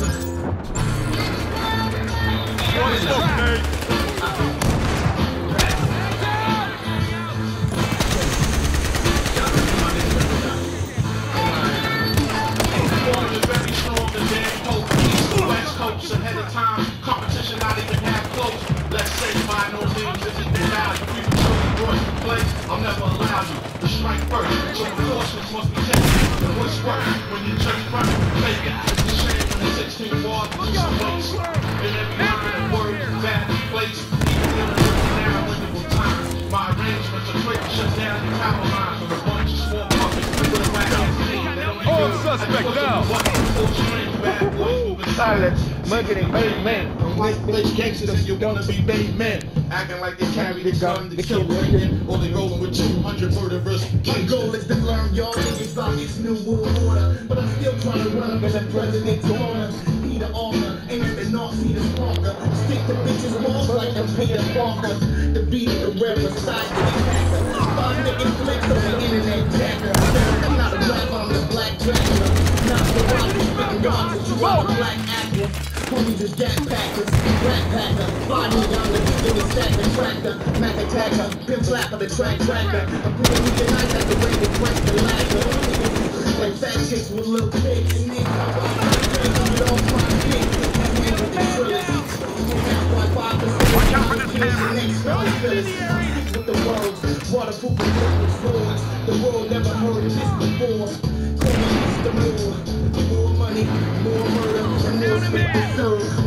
I'll never allow you to strike first. So precautions must be taken. And what's worse, when you just run, take it. It's a shame when the 16 bars is just a waste. In every line and word, bad place. Even in a now lineable time. My arrangements are quick, shut down your power lines with a bunch of small puppets with a whack ass team. All suspect down. Silence, mugging made men. White face gangsters and you wanna be made men. Acting like they carry the gun to kill women, or they rolling with 200 murderers. My goal is to learn y'all niggas about this new world order, but I'm still trying to run up in the president's corner. Peter Armor, ain't the North Sea the stronger. Stick to bitches walls like them Peter Parker. The beat of the rapper, side to the hacker. 5 niggas flicks on the internet jacker. I'm not a rapper, I'm the black Dracula. Not the rock, spitting rocks, but you are a black actor. Homies is gas packers, rat packer, body down the beat with a stack of tractor, Mac attacker, pimp slapper, the track tracker. I'm putting me tonight at the rate of Frank the Lacquer. Like fat chicks with little pigs, and then I'm get off my dick. Watch out for this with the words, waterproof and liquid swords. The world never heard this before. Call me Mr. Moore. More money, more murder, and more spit to serve.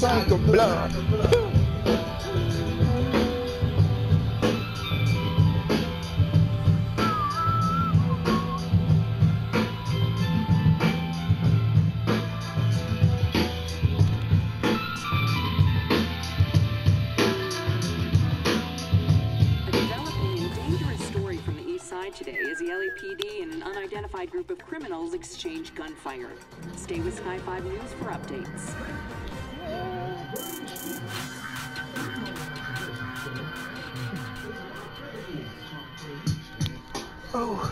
like the blood. Today as the LAPD and an unidentified group of criminals exchange gunfire. Stay with Sky 5 News for updates. Oh.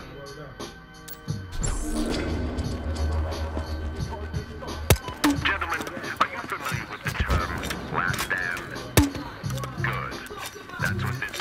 Gentlemen, are you familiar with the term last stand? Good. That's what this is.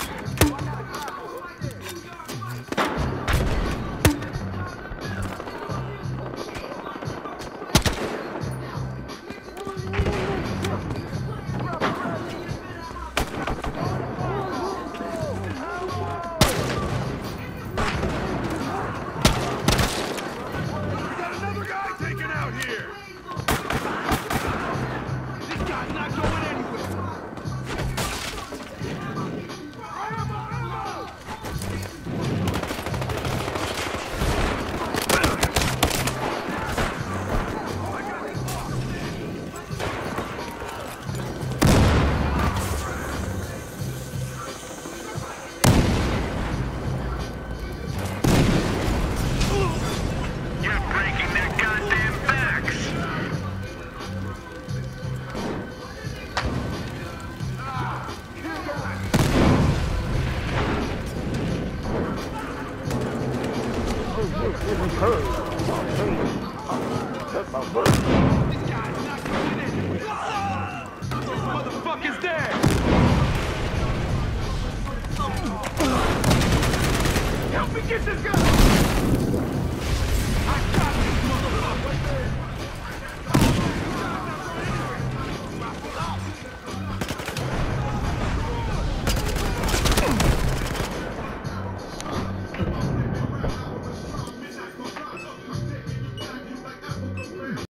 Motherfucker's dead! Help me get this guy!